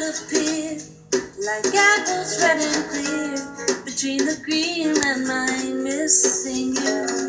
appear like apples red and clear between the green and my missing you.